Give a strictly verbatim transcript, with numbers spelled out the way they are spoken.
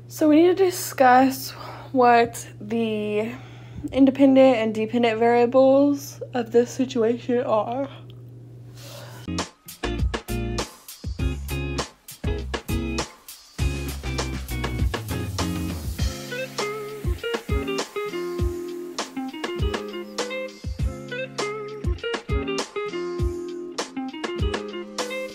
So we need to discuss what the independent and dependent variables of this situation are.